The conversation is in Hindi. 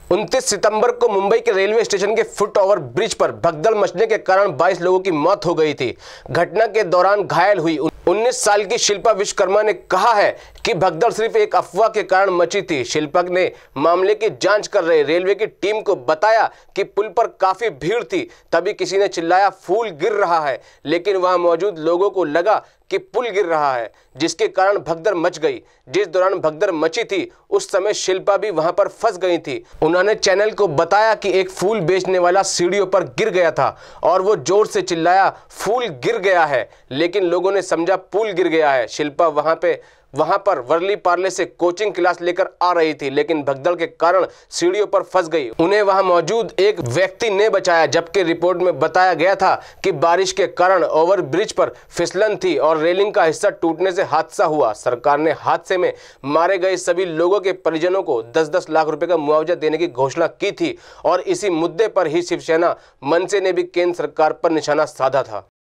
29 सितंबर को मुंबई के रेलवे स्टेशन के फुट ओवर ब्रिज पर भगदड़ मचने के कारण 22 लोगों की मौत हो गई थी। घटना के दौरान घायल हुई 19 साल की शिल्पा विश्वकर्मा ने कहा है कि भगदड़ सिर्फ एक अफवाह के कारण मची थी। शिल्पा ने मामले की जांच कर रहे रेलवे की टीम को बताया कि पुल पर काफी भीड़ थी, तभी किसी ने चिल्लाया फूल गिर रहा है, लेकिन वहां मौजूद लोगों को लगा कि पुल गिर रहा है, जिसके कारण भगदड़ मच गई। जिस दौरान भगदड़ मची थी उस समय शिल्पा भी वहां पर फंस गई थी। उन्होंने चैनल को बताया कि एक फूल बेचने वाला सीढ़ियों पर गिर गया था और वो जोर से चिल्लाया फूल गिर गया है, लेकिन लोगों ने समझा पुल गिर गया है। शिल्पा वहां पर वर्ली पार्ले से कोचिंग क्लास लेकर आ रही थी, लेकिन भगदड़ के कारण सीढ़ियों पर फंस गई। उन्हें वहां मौजूद एक व्यक्ति ने बचाया, जबकि रिपोर्ट में बताया गया था कि बारिश के कारण ओवर ब्रिज पर फिसलन थी और रेलिंग का हिस्सा टूटने से हादसा हुआ। सरकार ने हादसे में मारे गए सभी लोगों के परिजनों को 10-10 लाख रुपए का मुआवजा देने की घोषणा की थी और इसी मुद्दे पर ही शिवसेना मनसे ने भी केंद्र सरकार पर निशाना साधा था।